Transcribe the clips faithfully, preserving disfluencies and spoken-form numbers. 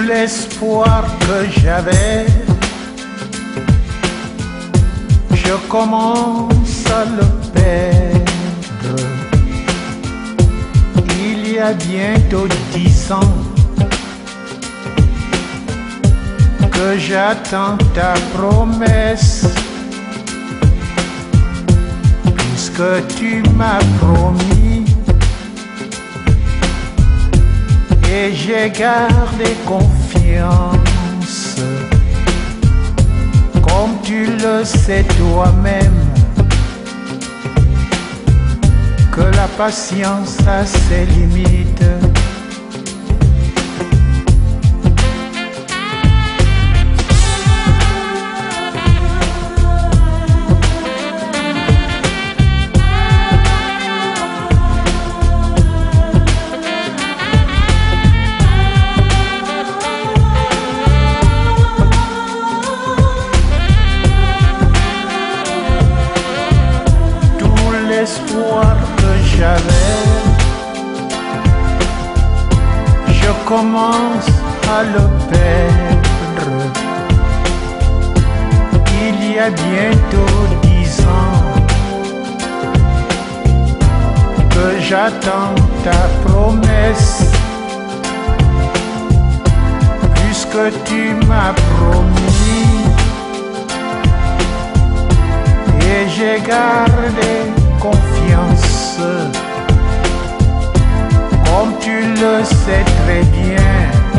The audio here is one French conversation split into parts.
l'espoir que j'avais, je commence à le perdre. Il y a bientôt dix ans que j'attends ta promesse, puisque tu m'as promis. Et j'ai gardé confiance, comme tu le sais toi-même, que la patience a ses limites. L'espoir que j'avais, je commence à le perdre. Il y a bientôt dix ans que j'attends ta promesse, puisque tu m'as promis. Et j'ai gardé confiance, comme tu le sais très bien,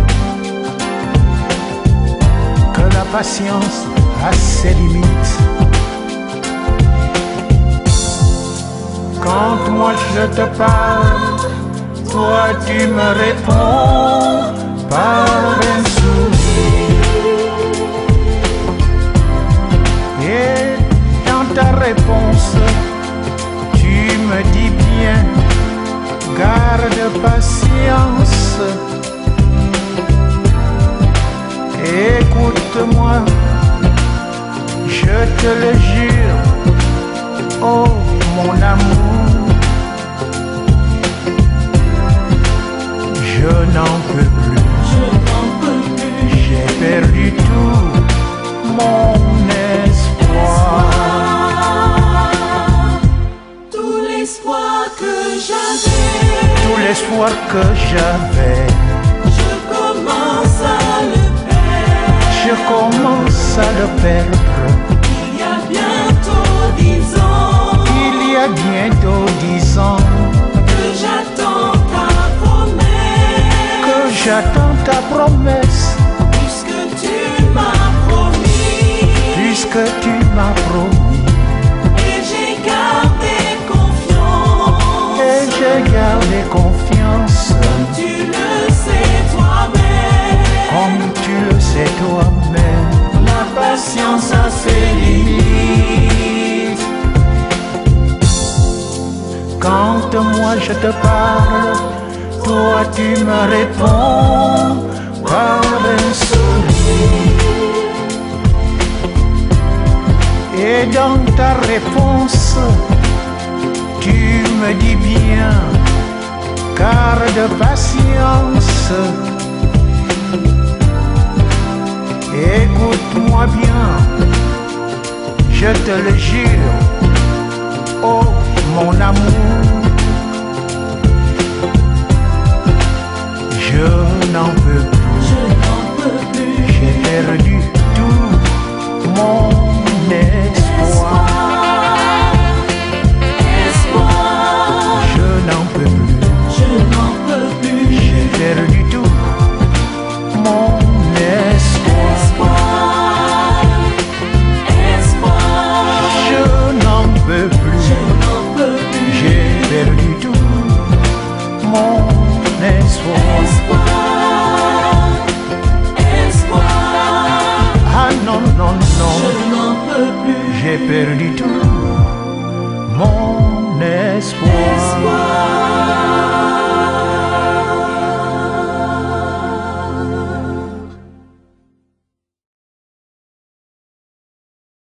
que la patience a ses limites. Quand moi je te parle, toi tu me réponds par un sourire. Et dans ta réponse, tu me dis bien, garde patience. Écoute-moi, je te le jure, oh mon amour, je n'en peux plus, je n'en peux plus. J'ai perdu tout mon espoir. L'espoir que j'avais, tout l'espoir que j'avais, je commence à le perdre. Je commence à le perdre. Il y a bientôt dix ans, Il y a bientôt dix ans que j'attends ta promesse, que j'attends ta promesse, puisque tu m'as promis, puisque tu m'as promis. Et j'ai gardé confiance, et j'ai gardé confiance, comme tu le sais toi-même, comme tu le sais toi-même. la patience a ses limites. Quand moi je te parle, toi tu me réponds par un sourire. Et dans ta réponse, tu me dis bien, garde patience. Écoute-moi bien, je te le jure, oh mon amour,